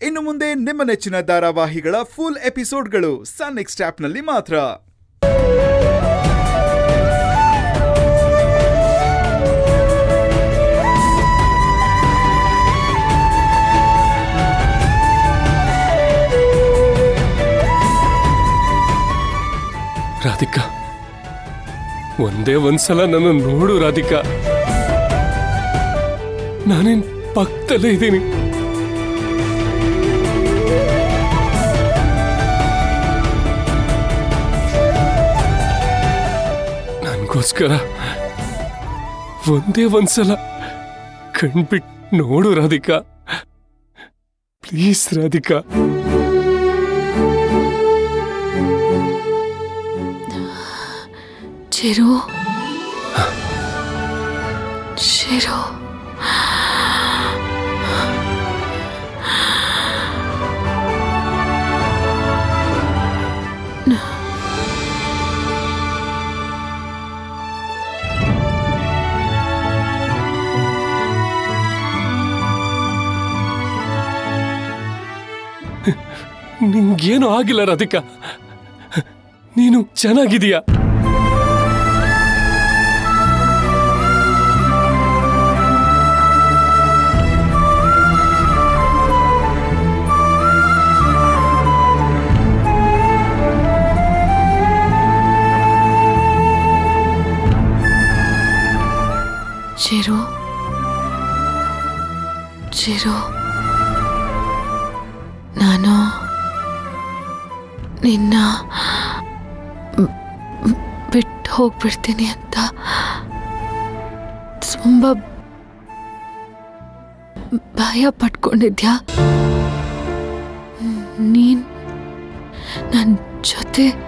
ಇನ್ನು ಮುಂದೆ ನಿಮ್ಮ ನೆಚ್ಚಿನ ಧಾರಾವಾಹಿಗಳ ಫುಲ್ ಎಪಿಸೋಡ್ಗಳು ಸನ್ ನೆಕ್ಸ್ಟ್ ಆಪ್ನಲ್ಲಿ ಮಾತ್ರ. ರಾಧಿಕಾ, ಒಂದೇ ಒಂದ್ಸಲ ನನ್ನ ನೋಡು ರಾಧಿಕಾ. ನಾನೇನ್ ಪಕ್ಕದಲ್ಲೇ ಇದ್ದೀನಿ. ನನಗೋಸ್ಕರ ಒಂದೇ ಒಂದ್ಸಲ ಕಣ್ಬಿಟ್ಟು ನೋಡು ರಾಧಿಕಾ, ಪ್ಲೀಸ್ ರಾಧಿಕಾ. ಚಿರು, ಚಿರು, ನಿಂಗೇನು ಆಗಿಲ್ಲ ರಾಧಿಕಾ, ನೀನು ಚೆನ್ನಾಗಿದೀಯಾ? ಚಿರು, ಚಿರು, ನಾನು ನಿನ್ನ ಬಿಟ್ಟು ಹೋಗ್ಬಿಡ್ತೀನಿ ಅಂತ ತುಂಬ ಭಯ ಪಟ್ಕೊಂಡಿದ್ಯಾ? ನೀನ್ ನನ್ನ ಜೊತೆ